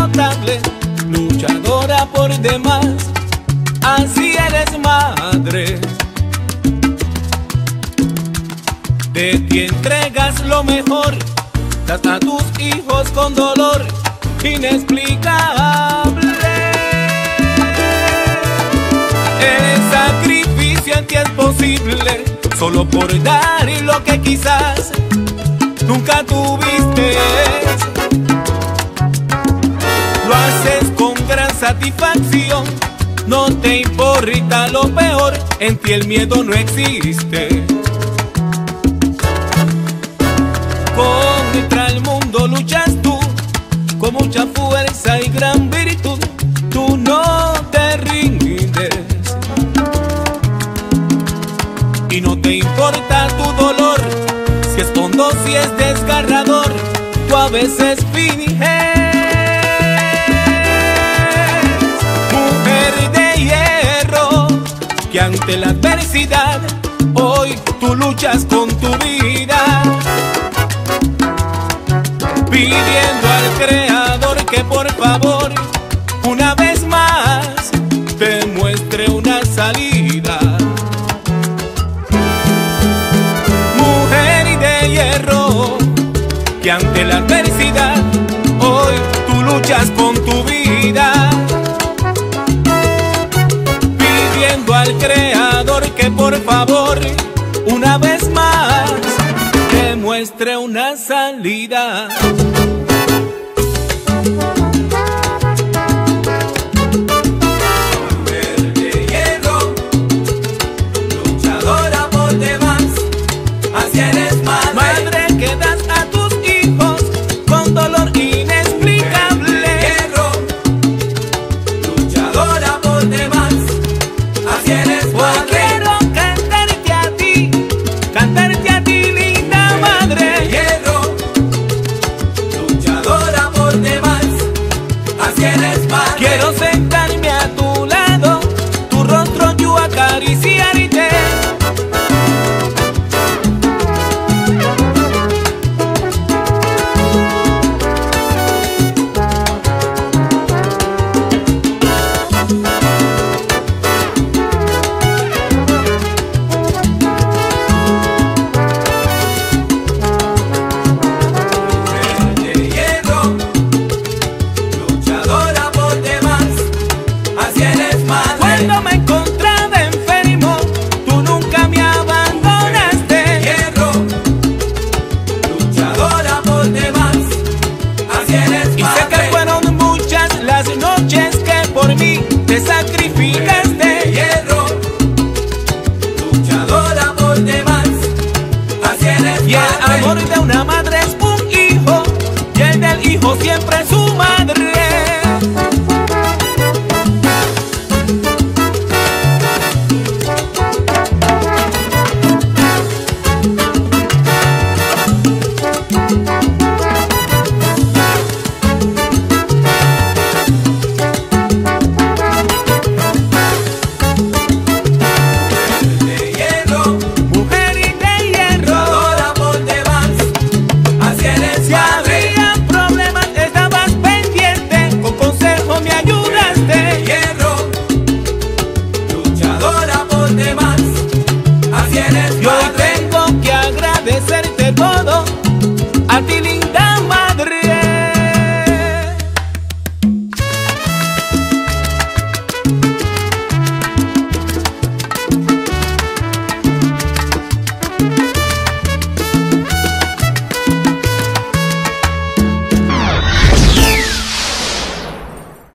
inquebrantable, luchadora por demás, así eres madre. De ti entregas lo mejor, das a tus hijos con dolor inexplicable. El sacrificio en ti es posible, solo por dar lo que quizás nunca tuviste. Lo haces con gran satisfacción, no te importa lo peor, en ti el miedo no existe. Contra el mundo luchas tú, con mucha fuerza y gran virtud, tú no te rindes. Y no te importa tu dolor, si es hondo, si es desgarrador, tú a veces finges. Mujer de hierro, que ante la adversidad hoy tú luchas con tu vida, pidiendo al Creador que por favor una vez más te muestre una salida. Mujer de hierro, que ante la adversidad hoy tú luchas con tu vida, pidiendo al Creador que por favor una vez más te muestre una salida. Mujer de hierro, luchadora por demás, así eres madre. Madre que das a tus hijos con dolor inexplicable. Mujer de hierro, luchadora por demás, así eres Hoy madre. quiero cantarte a ti, linda madre. Hierro, luchadora por demás, así eres madre. Quiero sentarme a tu lado, tu rostro yo acariciarte. Mujer de hierro, luchadora por demás, así eres madre. Cuando me encontraba enfermo, tú nunca me abandonaste. Hierro, luchadora por demás, así eres Y sé madre. que fueron muchas las noches que por mí te sacrificaste. Hierro, luchadora por demás, así eres Y el madre. amor de una madre es un hijo, y el del hijo siempre es su madre. De hierro, Mujer de hierro, luchadora por demás, así eres si madre. había problemas estabas pendiente, con consejo me ayudaste. Hierro, luchadora por demás,